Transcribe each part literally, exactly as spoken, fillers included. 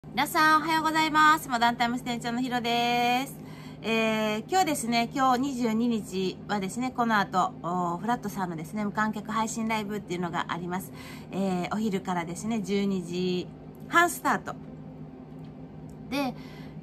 皆さんおはようございます。モダンタイムス店長のひろです。えー、今日ですね、今日にじゅうににちはですね、この後、フラットさんのですね、無観客配信ライブっていうのがあります。えー、お昼からですね、じゅうにじはんスタート。で、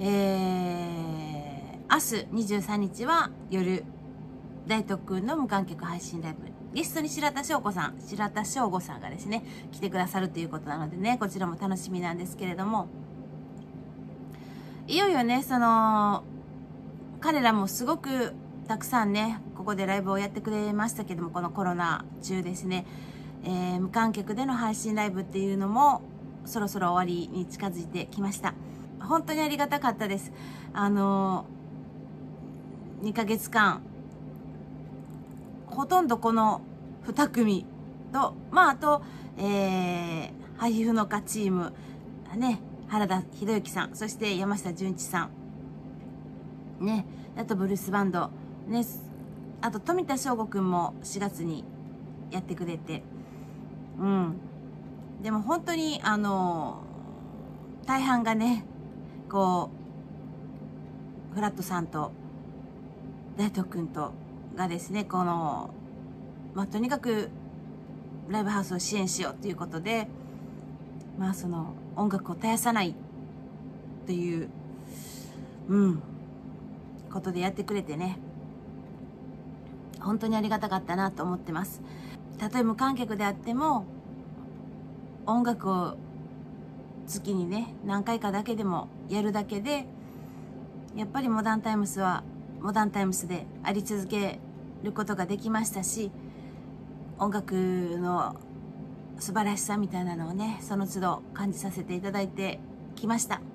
えー、明日にじゅうさんにちは夜、大徳くんの無観客配信ライブ。ゲストに白田翔子さん、白田翔吾さんがですね、来てくださるということなのでね、こちらも楽しみなんですけれども、いよいよね、その、彼らもすごくたくさんね、ここでライブをやってくれましたけども、このコロナ中ですね、えー、無観客での配信ライブっていうのも、そろそろ終わりに近づいてきました。本当にありがたかったです。あのー、にかげつかん、ほとんどこのにくみと、まあ、あと、えー、ハイフノカチーム、ね、原田博之さん、そして山下純一さん、ね、あとブルースバンド、ね、あと富田翔吾くんもしがつにやってくれて、うん。でも本当に、あの、大半がね、こう、フラットさんと大東くんとがですね、この、まあ、とにかくライブハウスを支援しようということで、まあその音楽を絶やさないという、うん、ことでやってくれてね、本当にありがたかったなと思ってます。たとえ無観客であっても、音楽を月にね、何回かだけでもやるだけで、やっぱりモダンタイムスはモダンタイムスであり続けることができましたし、音楽の素晴らしさみたいなのをね、その都度感じさせていただいてきました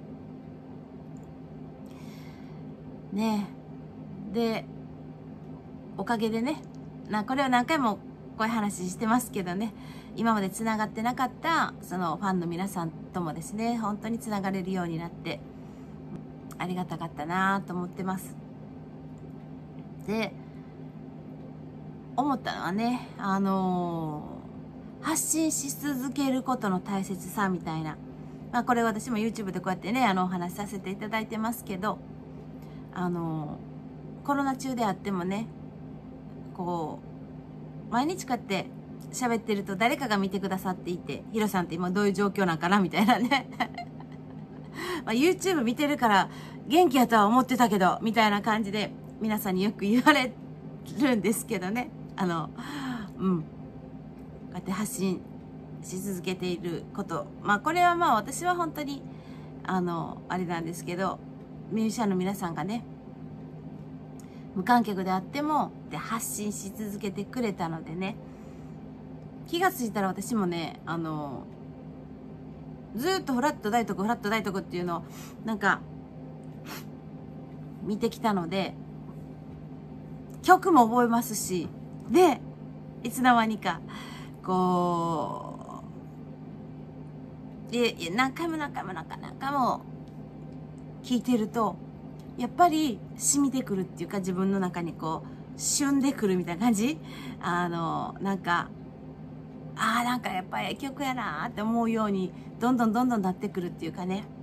ね。で、おかげでね、なこれは何回もこういう話してますけどね、今までつながってなかったそのファンの皆さんともですね、本当につながれるようになってありがたかったなと思ってます。で、思ったのはね、あのー発信し続けることの大切さみたいな、まあこれ私も YouTube でこうやってね、あのお話しさせていただいてますけど、あのコロナ中であってもね、こう毎日こうやって喋ってると誰かが見てくださっていて、ヒロさんって今どういう状況なんかなみたいなねまあ YouTube 見てるから元気やとは思ってたけどみたいな感じで皆さんによく言われるんですけどね、あのうんこうやって発信し続けていること、まあこれはまあ私は本当にあのあれなんですけど、ミュージシャンの皆さんがね、無観客であってもで発信し続けてくれたのでね、気がついたら私もね、あのずーっとフラット大徳フラット大徳っていうのをなんか見てきたので、曲も覚えますし、でいつの間にかこうで何回も何回も何回も何回も聞いてると、やっぱり染みてくるっていうか、自分の中にこう旬でくるみたいな感じ、あのなんかああなんかやっぱり曲やなーって思うようにどんどんどんどんなってくるっていうかね、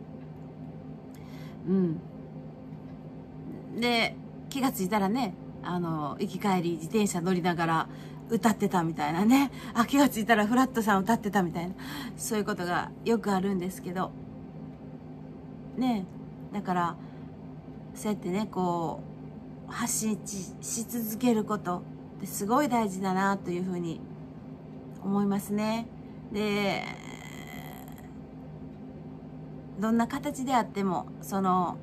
うんで気がついたらね、あの行き帰り自転車乗りながら歌ってたみたいなね、あ気がついたらフラットさん歌ってたみたいな、そういうことがよくあるんですけどね。だからそうやってね、こう発信し続けることってすごい大事だなというふうに思いますね。で、どんな形であってもその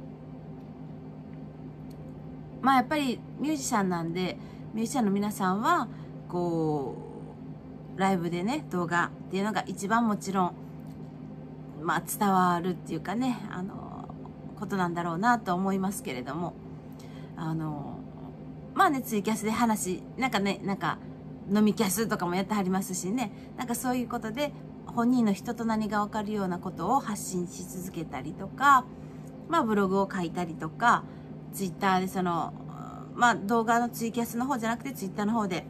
まあやっぱりミュージシャンなんで、ミュージシャンの皆さんはこうライブでね、動画っていうのが一番もちろんまあ伝わるっていうかね、あのことなんだろうなと思いますけれども、あのまあね、ツイキャスで話なんかね、なんか飲みキャスとかもやってはりますしね、なんかそういうことで本人の人となりが分かるようなことを発信し続けたりとか、まあブログを書いたりとか、ツイッターでそのまあ動画のツイキャスの方じゃなくてツイッターの方で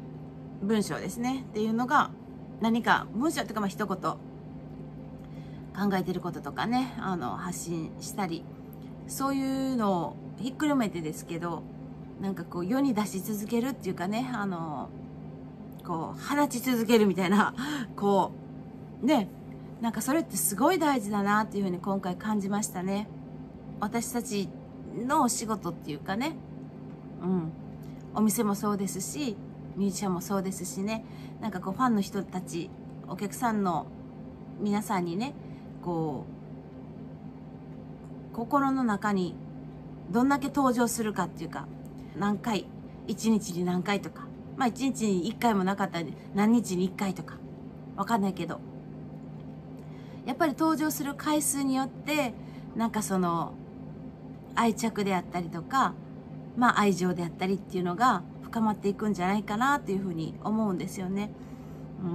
文章ですねっていうのが、何か文章っていうかまあ一言考えてることとかね、あの、発信したり、そういうのをひっくるめてですけど、なんかこう世に出し続けるっていうかね、あの、こう、放ち続けるみたいな、こう、ね、なんかそれってすごい大事だなっていうふうに今回感じましたね。私たちのお仕事っていうかね、うん。お店もそうですし、ミュージシャンもそうですしね、なんかこうファンの人たち、お客さんの皆さんにね、こう、心の中にどんだけ登場するかっていうか、何回、一日に何回とか、まあ一日に一回もなかったら何日に一回とか、わかんないけど、やっぱり登場する回数によって、なんかその、愛着であったりとか、まあ愛情であったりっていうのが深まっていくんじゃないかなっていうふうに思うんですよね。うん。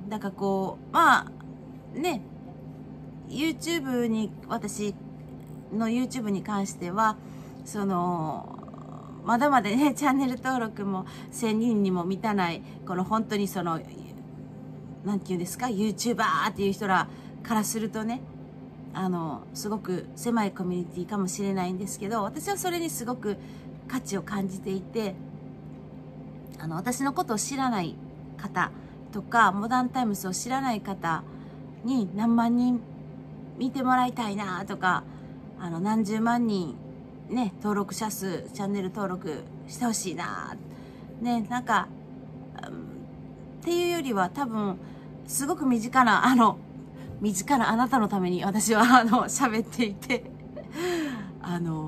だからこう、まあ、ね、YouTube に、私の YouTube に関しては、その、まだまだね、チャンネル登録もせんにんにも満たない、この本当にその、なんていうんですか、YouTuber っていう人らからするとね、あの、すごく狭いコミュニティかもしれないんですけど、私はそれにすごく価値を感じていて、あの、私のことを知らない方とか、モダンタイムスを知らない方に何万人見てもらいたいなとか、あの、何十万人ね、登録者数、チャンネル登録してほしいなね、なんか、うん、っていうよりは多分、すごく身近な、あの、身近なあなたのために私は、あの、喋っていて、あの、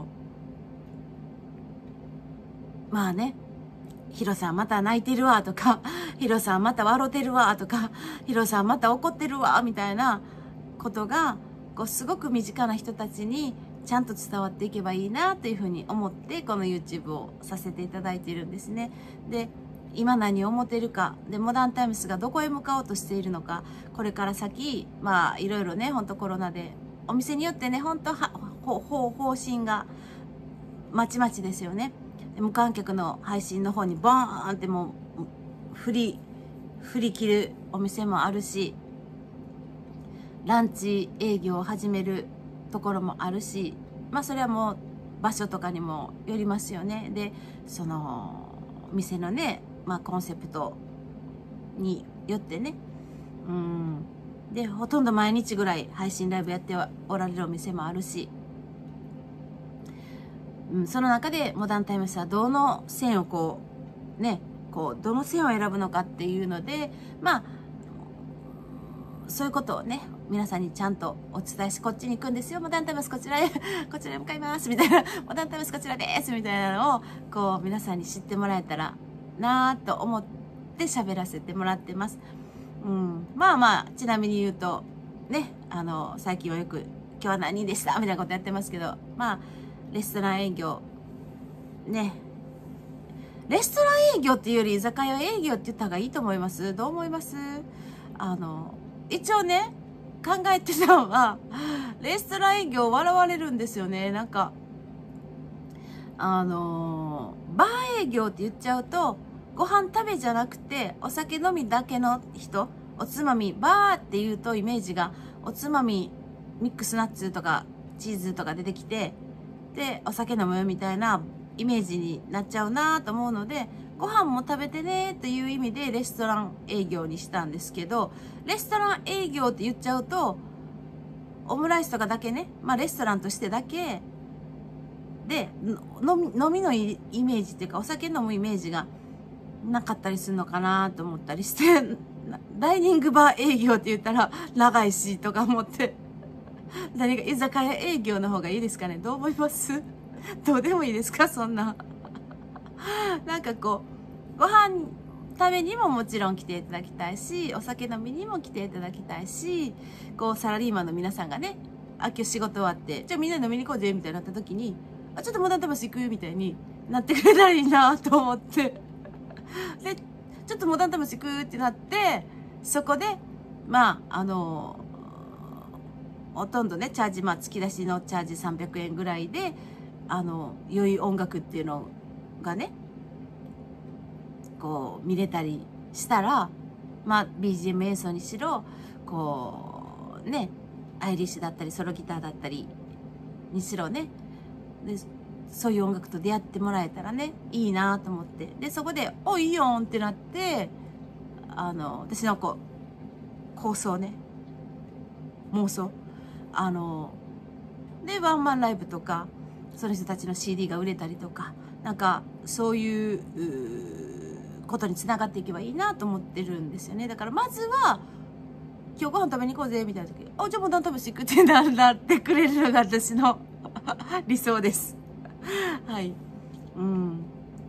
まあね、ヒロさんまた泣いてるわとか、ヒロさんまた笑ってるわとか、ヒロさんまた怒ってるわみたいなことが、こうすごく身近な人たちにちゃんと伝わっていけばいいなというふうに思って、この YouTube をさせていただいているんですね。で、今何を思っているか、で、モダンタイムスがどこへ向かおうとしているのか、これから先、まあ、いろいろね、ほんとコロナで、お店によってね、ほんとは、ほ、ほ、方針がまちまちですよね。無観客の配信の方にボーンってもう振り振り切るお店もあるし、ランチ営業を始めるところもあるし、まあそれはもう場所とかにもよりますよね。で、その店のね、まあコンセプトによってね、うんでほとんど毎日ぐらい配信ライブやっておられるお店もあるし、うん、その中でモダンタイムスはどの線をこうね、こうどの線を選ぶのかっていうので、まあそういうことをね、皆さんにちゃんとお伝えし、こっちに行くんですよ、モダンタイムスこちらへこちらへ向かいますみたいな、モダンタイムスこちらですみたいなのをこう皆さんに知ってもらえたらなぁと思って喋らせてもらってます。うん、まあまあちなみに言うとね、あの最近はよく今日は何でしたみたいなことやってますけど、まあレストラン営業ね、レストラン営業っていうより居酒屋営業って言った方がいいと思います。どう思います？あの一応ね考えてたのは、レストラン営業笑われるんですよね。なんかあのバー営業って言っちゃうと、ご飯食べじゃなくてお酒飲みだけの人、おつまみ、バーって言うとイメージがおつまみミックスナッツとかチーズとか出てきて、でお酒飲むみたいなイメージになっちゃうなと思うので、ご飯も食べてねという意味でレストラン営業にしたんですけど、レストラン営業って言っちゃうとオムライスとかだけね、まあレストランとしてだけで飲み、飲みのイメージっていうかお酒飲むイメージがなかったりするのかなと思ったりして、ダイニングバー営業って言ったら長いしとか思って何か居酒屋営業の方がいいですかね。どう思います？どうでもいいですか、そんななんかこうご飯食べにももちろん来ていただきたいし、お酒飲みにも来ていただきたいし、こうサラリーマンの皆さんがね、あ、今日仕事終わってじゃあみんな飲みに行こうぜみたいになった時に、あ、ちょっとモダンタイムス行くみたいになってくれたらいいなと思ってでちょっとモダンタイムス行くってなって、そこでまああのほとんどねチャージ、まあ月出しのチャージさんびゃくえんぐらいで、あの良い音楽っていうのがねこう見れたりしたら、まあ ビージーエム 演奏にしろ、こうねアイリッシュだったりソロギターだったりにしろね、でそういう音楽と出会ってもらえたらねいいなと思って、でそこで「おいいよん」ってなって、あの私のこう構想ね、妄想、あのでワンマンライブとかその人たちの シーディー が売れたりとか、なんかそういうことにつながっていけばいいなと思ってるんですよね。だからまずは今日ご飯食べに行こうぜみたいな時、あ、じゃあもう何食べしていくってなってくれるのが私の理想ですはい、うん、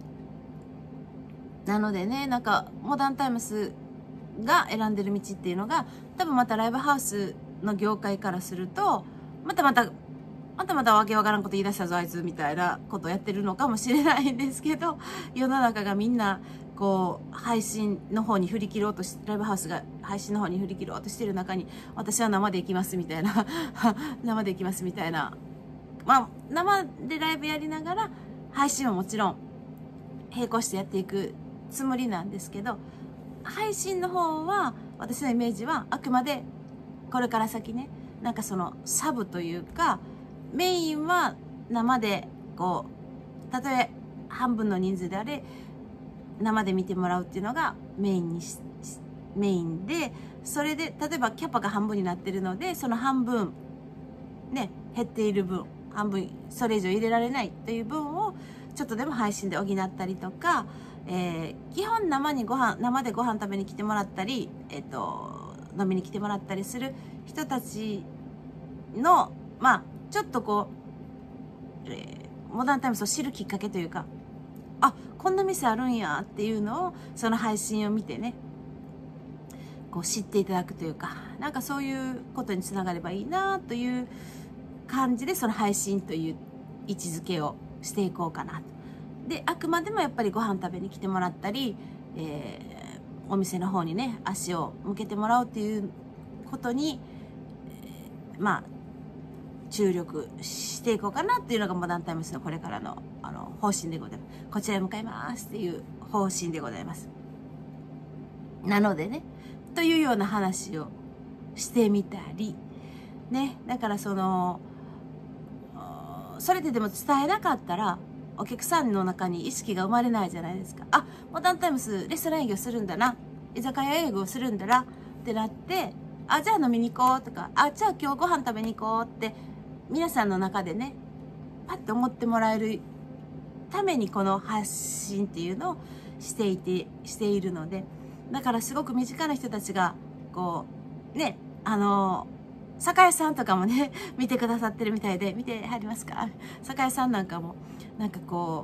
なのでね、なんかモダンタイムスが選んでる道っていうのが、多分またライブハウスの業界からするとまたまたまたまたわけわからんこと言い出したぞあいつみたいなことをやってるのかもしれないんですけど、世の中がみんなこう配信の方に振り切ろうとし、ライブハウスが配信の方に振り切ろうとしてる中に、私は生で行きますみたいな生で行きますみたいな、まあ生でライブやりながら配信はもちろん並行してやっていくつもりなんですけど、配信の方は私のイメージはあくまでこれから先ね、なんかそのサブというか、メインは生でこう、たとえ半分の人数であれ生で見てもらうっていうのがメインにしメインで、それで例えばキャパが半分になってるので、その半分ね減っている分、半分それ以上入れられないという分をちょっとでも配信で補ったりとか、えー、基本生にご飯生でご飯食べに来てもらったり、えっと飲みに来てもらったりする人たちの、まあちょっとこう、えー、モダンタイムスを知るきっかけというか、あ、こんな店あるんやっていうのをその配信を見てね、こう知っていただくというか、なんかそういうことにつながればいいなという感じで、その配信という位置づけをしていこうかなと。で、あくまでもやっぱりご飯食べに来てもらったり、えー、お店の方にね足を向けてもらうっていうことに、えー、まあ注力していこうかなっていうのがモダンタイムスのこれからのあの方針でございます。こちらへ向かいますっていう方針でございます。なのでね、というような話をしてみたりね、だからそのそれででも伝えなかったらお客さんの中に意識が生まれないじゃないですか。あ、モダンタイムスレストラン営業するんだな、居酒屋営業するんだなってなって、あ、じゃあ飲みに行こうとか、あ、じゃあ今日ご飯食べに行こうって皆さんの中でねパッと思ってもらえるためにこの発信っていうのをしていてしているので、だからすごく身近な人たちがこうね、あの酒屋さんとかもね見てくださってるみたいで、見てはりますか？酒屋さんなんかもなんかこ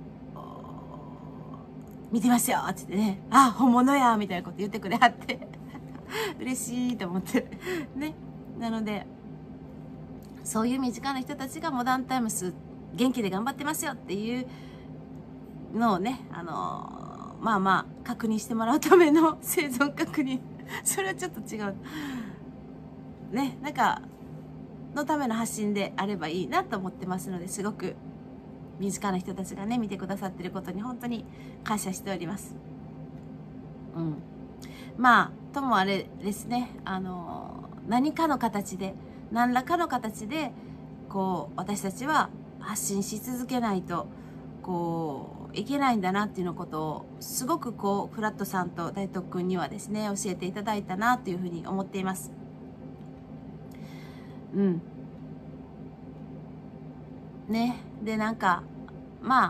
う見てますよって言ってね、あ、本物やみたいなこと言ってくれはって嬉しいと思ってね。なのでそういう身近な人たちがモダンタイムス元気で頑張ってますよっていうのをね、あのまあまあ確認してもらうための生存確認それはちょっと違うね、なんかのための発信であればいいなと思ってますので、すごく身近な人たちがね見てくださってることに本当に感謝しております。うん、まあともあれですね、あの何かの形で何らかの形でこう私たちは発信し続けないとこういけないんだなっていうのことをすごくこうフラットさんと大徳くんにはですね教えていただいたなというふうに思っています。うんね、でなんかまあ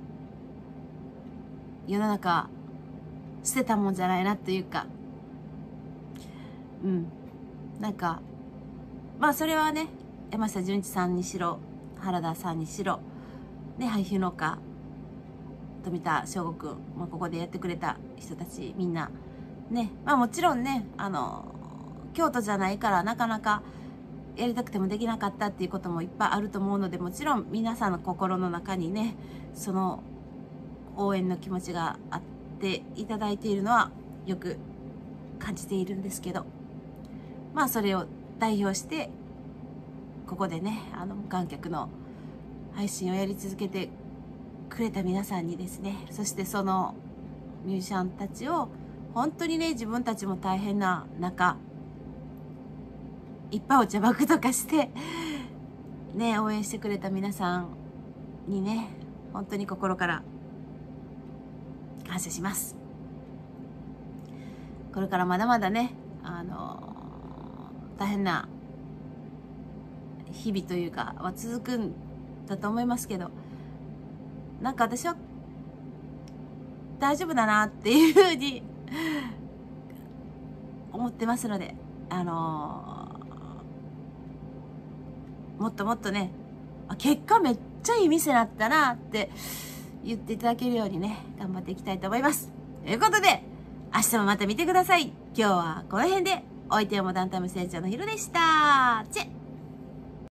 世の中捨てたもんじゃないなというか、うんなんかまあそれはね山下純一さんにしろ原田さんにしろね、配布農家富田翔吾くん、まあ、ここでやってくれた人たちみんなね、まあもちろんねあの京都じゃないからなかなかやりたくてもできなかったっていうこともいっぱいあると思うので、もちろん皆さんの心の中にねその応援の気持ちがあっていただいているのはよく感じているんですけど、まあそれを代表してここでねあの無観客の配信をやり続けてくれた皆さんにですね、そしてそのミュージシャンたちを本当にね自分たちも大変な中いっぱいお茶爆とかして、ね、応援してくれた皆さんにね、本当に心から感謝します。これからまだまだね、あのー、大変な日々というかは続くんだと思いますけど、なんか私は大丈夫だなっていうふうに思ってますので、あのー、もっともっとね、結果めっちゃいい店だったなって言っていただけるようにね、頑張っていきたいと思います。ということで、明日もまた見てください。今日はこの辺で、おいてよも団体無成長のひろでした。チェ